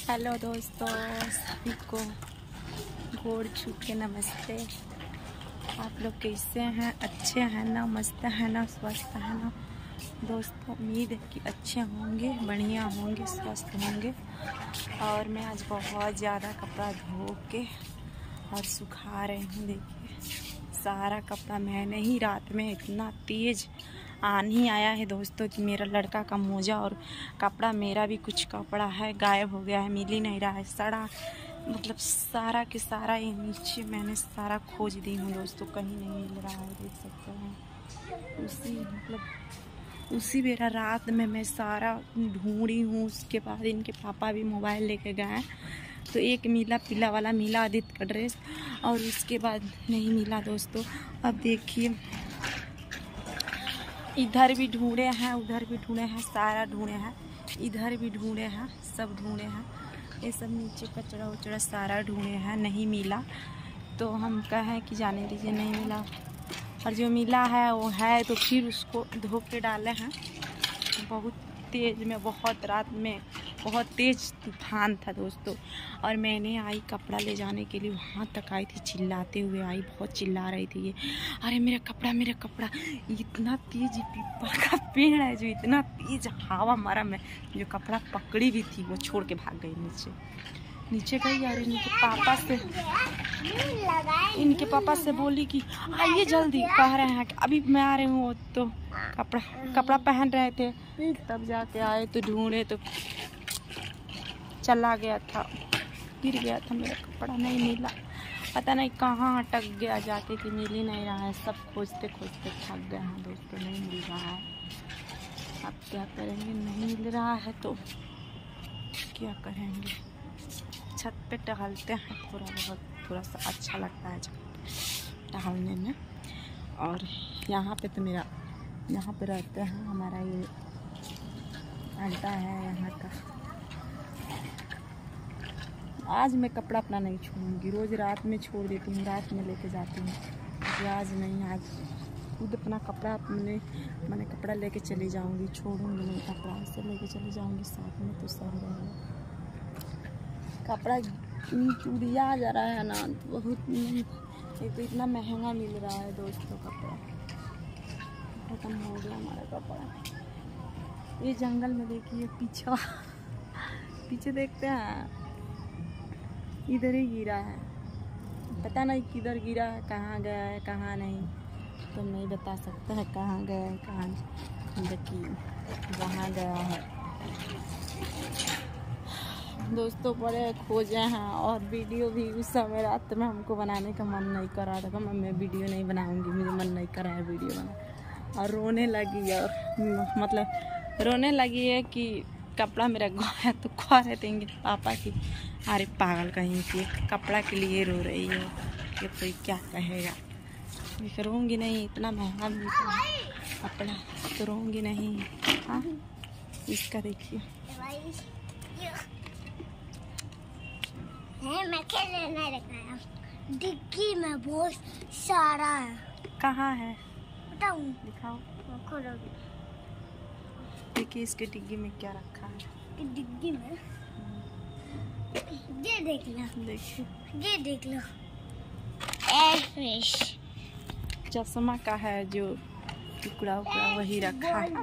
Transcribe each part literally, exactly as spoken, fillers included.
Hello दोस्तों, सभी को गोड़ छू के नमस्ते। आप लोग कैसे हैं? अच्छे हैं ना? मस्त है ना? स्वस्थ है ना? दोस्तों उम्मीद है कि अच्छे होंगे, बढ़िया होंगे, स्वस्थ होंगे। और मैं आज बहुत ज़्यादा कपड़ा धो के और सुखा रही हूँ। देखिए सारा कपड़ा मैंने ही, रात में इतना तेज़ आंधी आया है दोस्तों कि मेरा लड़का का मोजा और कपड़ा, मेरा भी कुछ कपड़ा है गायब हो गया है, मिल ही नहीं रहा है। सड़ा मतलब सारा के सारा ये नीचे मैंने सारा खोज दी हूँ दोस्तों, कहीं नहीं मिल रहा है। देख सकते हैं उसी मतलब उसी बेरा रात में मैं सारा ढूंढी हूँ। उसके बाद इनके पापा भी मोबाइल लेके गए, तो एक मिला पीला वाला मिला आदित्य का ड्रेस, और उसके बाद नहीं मिला दोस्तों। अब देखिए इधर भी ढूंढे हैं, उधर भी ढूंढे हैं, सारा ढूंढे हैं, इधर भी ढूंढे हैं, सब ढूंढे हैं। ये सब नीचे कचरा उचड़ा सारा ढूंढे हैं, नहीं मिला। तो हम कहें कि जाने दीजिए, नहीं मिला। और जो मिला है वो है तो फिर उसको धो के डाले हैं। बहुत तेज़ में, बहुत रात में बहुत तेज़ तूफान था दोस्तों। और मैंने आई कपड़ा ले जाने के लिए, वहाँ तक आई थी, चिल्लाते हुए आई, बहुत चिल्ला रही थी ये, अरे मेरा कपड़ा मेरा कपड़ा। इतना तेज़ पीपल का पेड़ है जो इतना तेज़ हवा मारा, मैं जो कपड़ा पकड़ी भी थी वो छोड़ के भाग गई नीचे नीचे गई। और इनके पापा से इनके पापा से बोली कि आइए जल्दी, कह रहे हैं कि अभी मैं आ रही हूँ। तो कपड़ा कपड़ा पहन रहे थे, तब जाके आए तो ढूंढे तो चला गया था, गिर गया था मेरा कपड़ा, नहीं मिला। पता नहीं कहाँ अटक गया जाके कि मिल ही नहीं रहा है। सब खोजते खोजते थक गए हैं दोस्तों, नहीं मिल रहा है। अब क्या करेंगे, नहीं मिल रहा है तो क्या करेंगे। छत पे टहलते हैं, थोड़ा बहुत थोड़ा सा अच्छा लगता है टहलने में। और यहाँ पे तो मेरा यहाँ पे रहते हैं, हमारा ये अड्डा है यहाँ का। आज मैं कपड़ा अपना नहीं छोड़ूंगी, रोज़ रात में छोड़ देती हूँ, रात में लेके जाती हूँ। आज नहीं, आज खुद अपना कपड़ा अपने मैंने कपड़ा लेके चली जाऊँगी, छोड़ूंगी नहीं कपड़ा, ऐसे लेके चली जाऊँगी साथ में तो सही रहेगा। कपड़ा चूड़िया जा रहा है ना, बहुत एक तो इतना महंगा मिल रहा है दोस्तों। कपड़ा खत्म हो गया हमारा कपड़ा। ये जंगल में देखिए पीछे पीछे देखते हैं, इधर ही गिरा है, पता नहीं किधर गिरा है, कहाँ गया है कहाँ नहीं, तो नहीं बता सकता है कहाँ गया है कहाँ नहीं, देखिए जहाँ गया है दोस्तों। बड़े खोजे हैं, और वीडियो भी उस समय रात में हमको बनाने का मन नहीं कर रहा था, मैं वीडियो नहीं बनाऊंगी, मुझे मन नहीं कर रहा है वीडियो बना। और रोने लगी, और मतलब रोने लगी है कि कपड़ा मेरा गया, तो कह रहे थे इनके पापा की अरे पागल कहीं की, कपड़ा के लिए रो रही है, कि कोई क्या कहेगा। मैं रोऊंगी नहीं, इतना महंगा मिलता है कपड़ा तो रोऊंगी नहीं। हाँ इसका देखिए डिग्गी में बहुत सारा है। कहाँ है बताऊं? दिखाओ। देखिए इसके डिग्गी में क्या रखा है। डिग्गी में ये देख लो, देखिए ये देख लो, एयर फ्रेश चश्मा का है, जो टुकड़ा उकड़ा वही रखा है।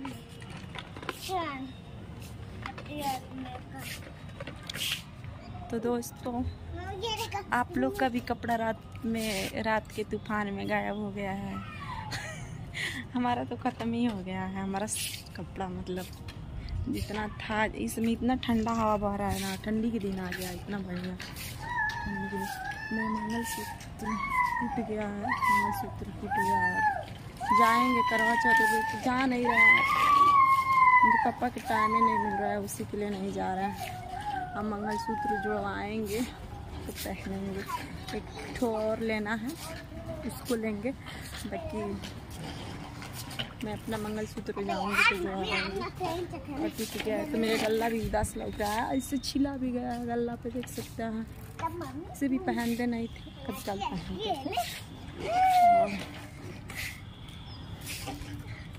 तो दोस्तों आप लोग का भी कपड़ा रात में रात के तूफान में गायब हो गया है। हमारा तो ख़त्म ही हो गया है, हमारा कपड़ा मतलब जितना था। इसमें इतना ठंडा हवा बह रहा है ना, ठंडी के दिन आ गया, इतना बढ़िया ठंडी के दिन। मेरा मंगलसूत्र टूट गया है, मंगलसूत्र टूट गया है। जाएंगे करवा चौथ पे, जा नहीं रहा है, उनके पापा के टाइम ही नहीं मिल रहा है, उसी के लिए नहीं जा रहा है। हम मंगलसूत्र जुड़वाएंगे तो पहनेंगे। एक ठो और लेना है, उसको लेंगे। बाकी मैं अपना मंगलसूत्र जाऊंगी तो जुड़वाएंगे। और टूट गया है तो मेरे गला भी उदास लग रहा है, इससे छिला भी गया है गला पे, देख सकते हैं। इसे भी पहनते नहीं थे, कब कल पहनते थे।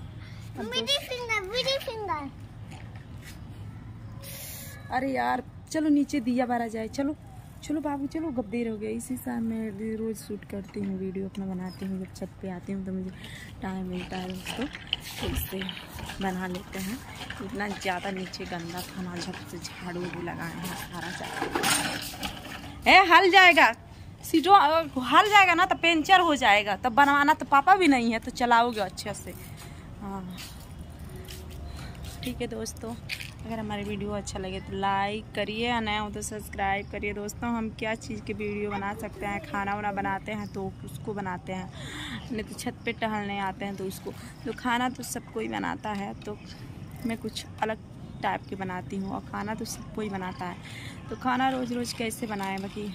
Finger, finger. अरे यार चलो नीचे दिया बारा जाए। चलो चलो बाबू चलो, कब देर हो गया। इसी साल मैं रोज़ शूट करती हूँ, वीडियो अपना बनाती हूँ। जब छत पे आती हूँ तो मुझे टाइम मिलता है दोस्तों, तो इससे बना लेते हैं। इतना ज़्यादा नीचे गंदा था ना, झट से झाड़ू भी लगाए हैं सारा चाह ए हल जाएगा, सीटों हल जाएगा ना तो पंचर हो जाएगा। तब बनवाना तो पापा भी नहीं है, तो चलाओगे अच्छे से। हाँ ठीक है दोस्तों, अगर हमारी वीडियो अच्छा लगे तो लाइक करिए, और नया हो तो सब्सक्राइब करिए। दोस्तों हम क्या चीज़ की वीडियो बना सकते हैं, खाना वाना बनाते हैं तो उसको बनाते हैं, नहीं तो छत पे टहलने आते हैं तो उसको। तो खाना तो सब कोई बनाता है, तो मैं कुछ अलग टाइप की बनाती हूँ, और खाना तो सब कोई बनाता है। तो खाना रोज़ रोज़ कैसे बनाएं, बाकी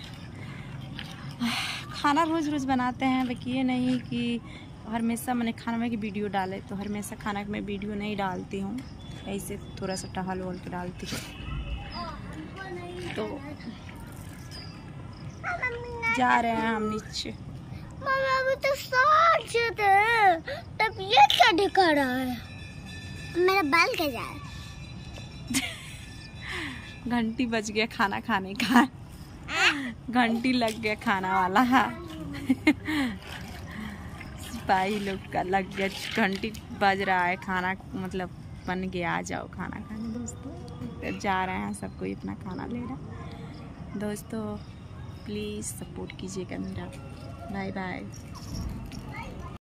खाना रोज़ रोज़ बनाते हैं। बाकी ये नहीं कि हमेशा मैंने खाना में की वीडियो डाले, तो हमेशा खाना में वीडियो नहीं डालती हूँ, ऐसे थोड़ा सा टहल वहल के डालती हूँ। तो जा रहे हैं हम नीचे। मम्मी अभी तो साँझ है, तब ये क्या दिखा रहा है? मेरा बाल का जा रहा है। घंटी बज गया खाना खाने का, घंटी लग गया खाना वाला। सिपाही लोग का लग गया, घंटी बज रहा है, खाना मतलब बन गया, आ जाओ खाना खाने। दोस्तों जा रहे हैं, सब कोई अपना खाना ले रहा है। दोस्तों प्लीज़ सपोर्ट कीजिएगा मेरा। Bye bye.